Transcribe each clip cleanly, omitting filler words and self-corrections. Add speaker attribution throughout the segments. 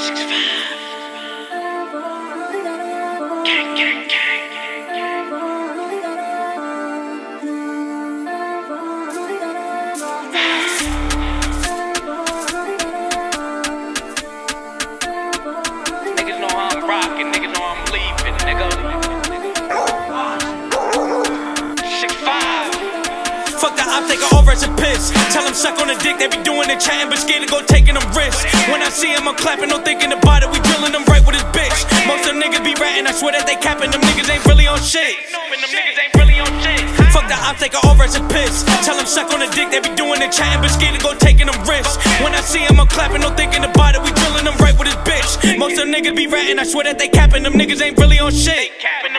Speaker 1: Fuck the op, take her over as a piss. Tell them suck on the dick, they be doing it, chatting, but scared to go taking them risks. When I see him, I'm clapping, no thinking about it, we drilling them right with his bitch. Most of them niggas be ratting, I swear that they capping, them niggas ain't really on shit. Fuck the op, take her over as a piss. Tell them suck on the dick, they be doing it, chatting, but scared to go taking them risks. When I see him, I'm clapping, no thinking about it, we drilling them right with his bitch. Most of them niggas be ratting, I swear that they capping, them niggas ain't really on shit.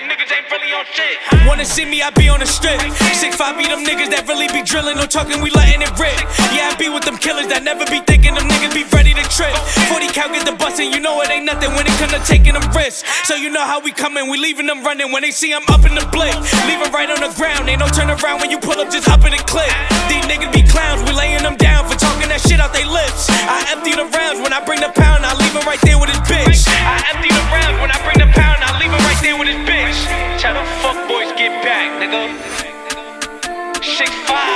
Speaker 1: Wanna see me, I be on the strip. 6'5" be them niggas that really be drilling, no talking, we letting it rip. Yeah, I be with them killers that never be thinking, them niggas be ready to trip. 40 cal get the bustin', you know it ain't nothing when it come to taking them risks. So you know how we coming, we leaving them running. When they see I'm up in the blick, leave them right on the ground. Ain't no turn around when you pull up, just up in the clip. These niggas be clowns, we laying them down for talking that shit out they lips. I empty the rounds when I bring the pound, I leave him right there with his bitch. I empty the rounds when I bring the pound, I leave him right there with his bitch. Tell them fuck boys get back, nigga. 6'5".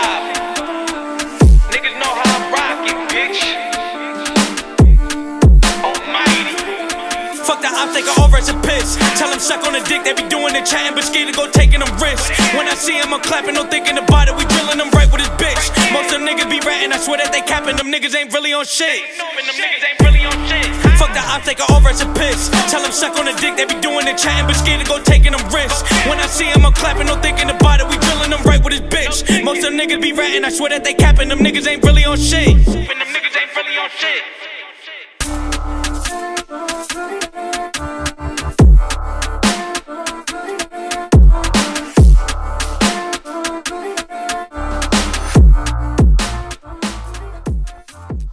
Speaker 1: Niggas know how I'm rockin', bitch. Almighty. Fuck the op, take her over as a piss. Tell them suck on the dick, they be doing it, chatting, but scared to go taking them risks. When I see him, I'm clapping, no thinking about it, we drilling them right with his bitch. Most of them niggas be ratting, I swear that they capping, them niggas ain't really on shit. Fuck the op, take her over as a piss. Tell them suck on the dick, they be doing it, chatting, but scared to go taking them risks. When I see him, I'm clapping, no thinking about it, we drilling them right with his bitch. Most of them niggas be ratting, I swear that they capping, them niggas ain't really on shit.